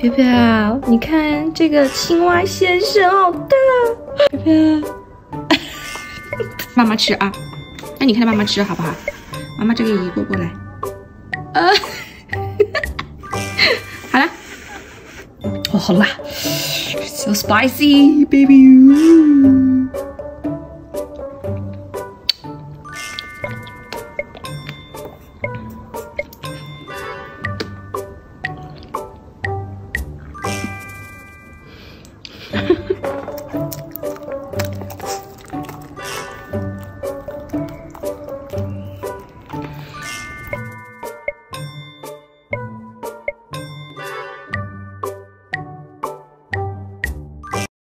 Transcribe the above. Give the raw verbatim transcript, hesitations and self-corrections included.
飘飘，你看这个青蛙先生好大，飘飘，妈妈吃啊，那你看着妈妈吃好不好？妈妈这个移过过来，呃，好了，哦，好辣 ，so spicy baby。